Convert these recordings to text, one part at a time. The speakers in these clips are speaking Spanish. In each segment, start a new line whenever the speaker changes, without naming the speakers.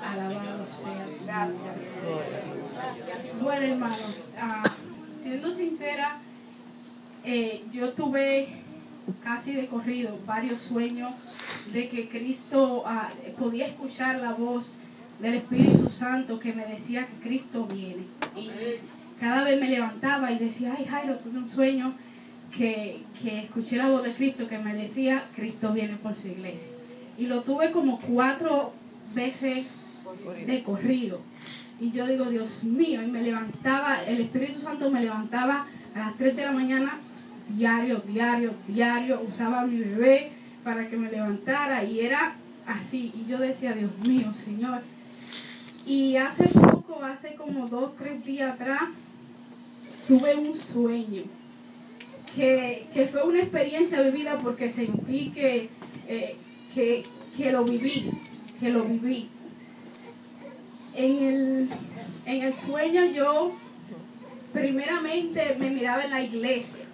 Alabado sea su nombre. Bueno, hermanos, siendo sincera, yo tuve casi de corrido varios sueños de que Cristo, podía escuchar la voz del Espíritu Santo que me decía que Cristo viene. Y cada vez me levantaba y decía, ay Jairo, tuve un sueño que escuché la voz de Cristo que me decía, Cristo viene por su iglesia. Y lo tuve como 4 veces de corrido. Y yo digo, Dios mío, y me levantaba, el Espíritu Santo me levantaba a las 3 de la mañana, diario, usaba a mi bebé para que me levantara y era así. Y yo decía, Dios mío, Señor. Y hace como 2-3 días atrás, tuve un sueño que fue una experiencia vivida porque sentí que lo viví. En el sueño yo primeramente me miraba en la iglesia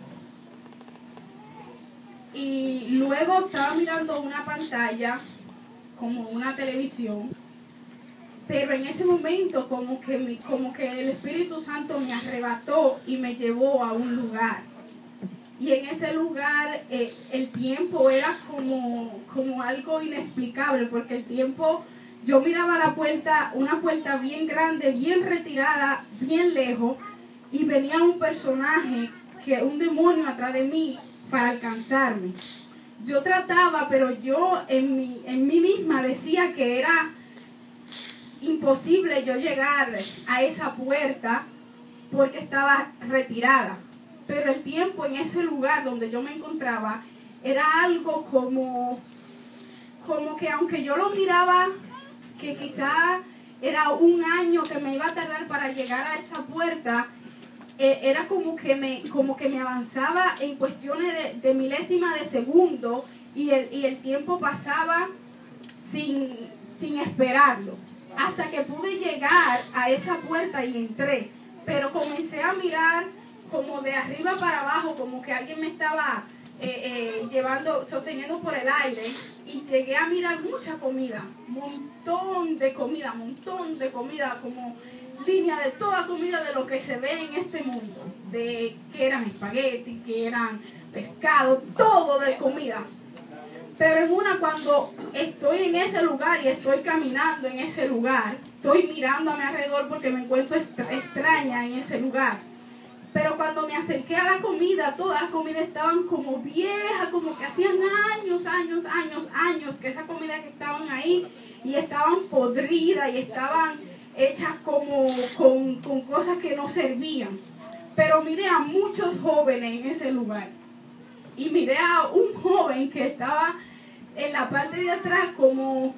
y luego estaba mirando una pantalla como una televisión, pero en ese momento como que el Espíritu Santo me arrebató y me llevó a un lugar. Y en ese lugar el tiempo era como algo inexplicable, porque el tiempo, yo miraba la puerta, una puerta bien grande, bien retirada, bien lejos, y venía un personaje, un demonio atrás de mí para alcanzarme. Yo trataba, pero yo en mí misma decía que era imposible yo llegar a esa puerta porque estaba retirada. Pero el tiempo en ese lugar donde yo me encontraba era algo como que aunque yo lo miraba, que quizá era un año que me iba a tardar para llegar a esa puerta, era como que me avanzaba en cuestiones de milésimas de segundo y el tiempo pasaba sin esperarlo. Hasta que pude llegar a esa puerta y entré. Pero comencé a mirar como de arriba para abajo, como que alguien me estaba sosteniendo por el aire, y llegué a mirar mucha comida, montón de comida, como línea de toda comida de lo que se ve en este mundo, de que eran espaguetis, que eran pescado, todo de comida. Pero en una, cuando estoy en ese lugar y estoy caminando en ese lugar, estoy mirando a mi alrededor porque me encuentro extraña en ese lugar. Pero cuando me acerqué a la comida, todas las comidas estaban como viejas, como que hacían años que esa comida que estaban ahí y estaban podridas y estaban hechas como con cosas que no servían. Pero miré a muchos jóvenes en ese lugar y miré a un joven que estaba en la parte de atrás como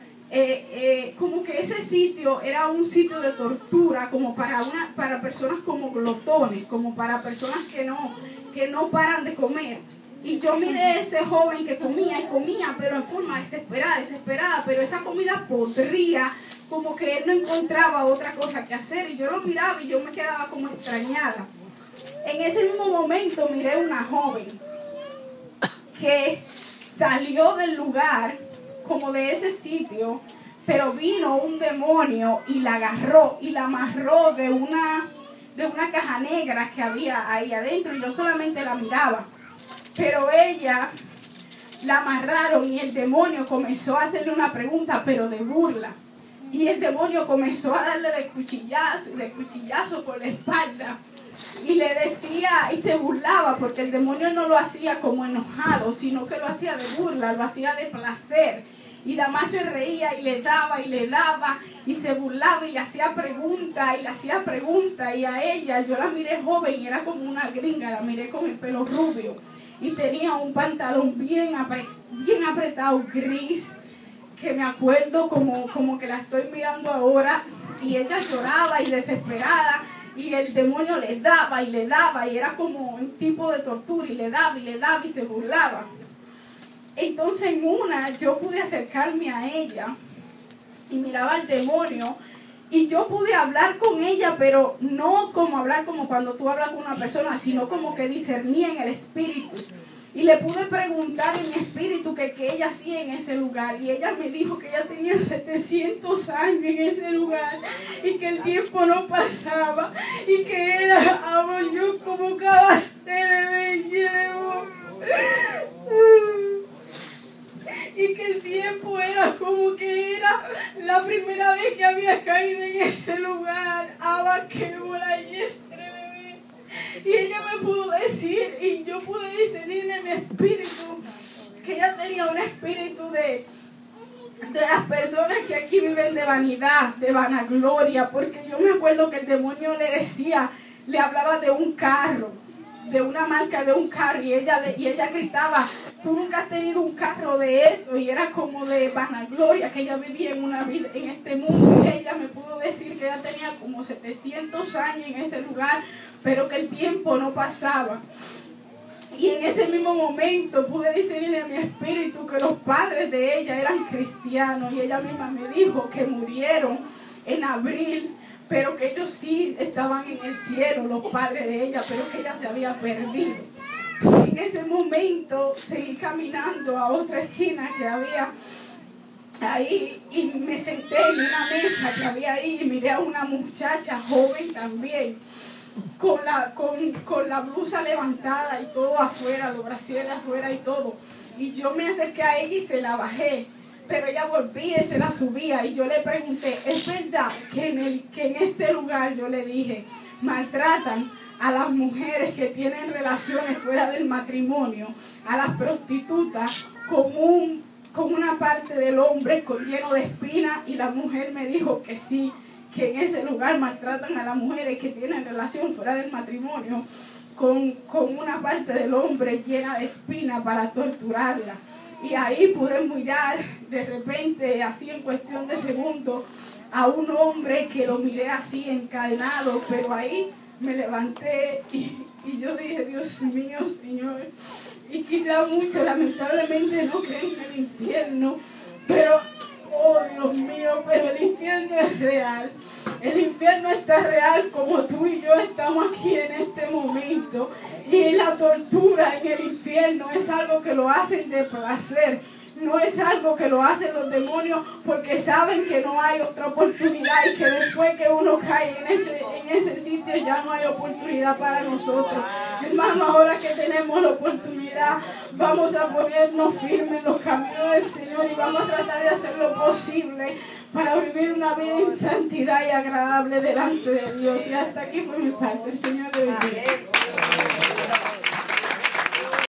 que ese sitio era un sitio de tortura, como para personas como glotones, como para personas que no paran de comer. Y yo miré a ese joven que comía, pero en forma desesperada, pero esa comida podría, como que él no encontraba otra cosa que hacer, y yo lo miraba y yo me quedaba como extrañada. En ese mismo momento miré una joven que salió del lugar, como de ese sitio, pero vino un demonio y la agarró y la amarró de una caja negra que había ahí adentro, y yo solamente la miraba. Pero ella la amarraron y el demonio comenzó a hacerle una pregunta, pero de burla. Y el demonio comenzó a darle de cuchillazo por la espalda. Y le decía, y se burlaba, porque el demonio no lo hacía como enojado, sino que lo hacía de burla, lo hacía de placer. Y la más se reía y le daba, y se burlaba y le hacía preguntas, y a ella, yo la miré joven y era como una gringa, la miré con el pelo rubio. Y tenía un pantalón bien apretado, gris, que me acuerdo como que la estoy mirando ahora. Y ella lloraba y desesperada, y el demonio le daba, y era como un tipo de tortura, y le daba, y se burlaba. Entonces en una, yo pude acercarme a ella, y miraba al demonio, y yo pude hablar con ella, pero no como hablar como cuando tú hablas con una persona, sino como que discernía en el espíritu. Y le pude preguntar en mi espíritu que qué ella hacía en ese lugar. Y ella me dijo que ella tenía 700 años en ese lugar. Y que el tiempo no pasaba. Y que era, yo como cada ser llevo. Y que el tiempo era como que era la primera vez que había caído en ese lugar. Que bola y bebé. Y ella me pudo decir, y yo pude discernir en mi espíritu, que ella tenía un espíritu de las personas que aquí viven de vanidad, de vanagloria, porque yo me acuerdo que el demonio le decía, le hablaba de un carro, de una marca de un carro, y ella gritaba, tú nunca has tenido un carro de eso, y era como de vanagloria, que ella vivía en una vida en este mundo. Y ella me pudo decir que ella tenía como 700 años en ese lugar, pero que el tiempo no pasaba. Y en ese mismo momento pude discernir en mi espíritu que los padres de ella eran cristianos, y ella misma me dijo que murieron en abril, pero que ellos sí estaban en el cielo, los padres de ella, pero que ella se había perdido. En ese momento seguí caminando a otra esquina que había ahí y me senté en una mesa que había ahí y miré a una muchacha joven también, con la blusa levantada y todo afuera, los brasieres afuera y todo. Y yo me acerqué a ella y se la bajé. Pero ella volvía y se la subía, y yo le pregunté, ¿es verdad que en este lugar, yo le dije, maltratan a las mujeres que tienen relaciones fuera del matrimonio, a las prostitutas, con una parte del hombre lleno de espinas? Y la mujer me dijo que sí, que en ese lugar maltratan a las mujeres que tienen relación fuera del matrimonio con una parte del hombre llena de espinas para torturarla. Y ahí pude mirar de repente, así en cuestión de segundos, a un hombre que lo miré así encadenado, pero ahí me levanté y yo dije, Dios mío, Señor. Y quizá muchos lamentablemente no creen en el infierno, pero, oh Dios mío, pero el infierno es real. El infierno está real como tú y yo estamos aquí en este momento. Y la tortura en el infierno es algo que lo hacen de placer. No es algo que lo hacen los demonios porque saben que no hay otra oportunidad y que después que uno cae en ese sitio ya no hay oportunidad para nosotros. Hermano, ahora que tenemos la oportunidad, vamos a ponernos firmes en los caminos del Señor y vamos a tratar de hacer lo posible para vivir una vida en santidad y agradable delante de Dios. Y hasta aquí fue mi parte. El Señor le bendiga.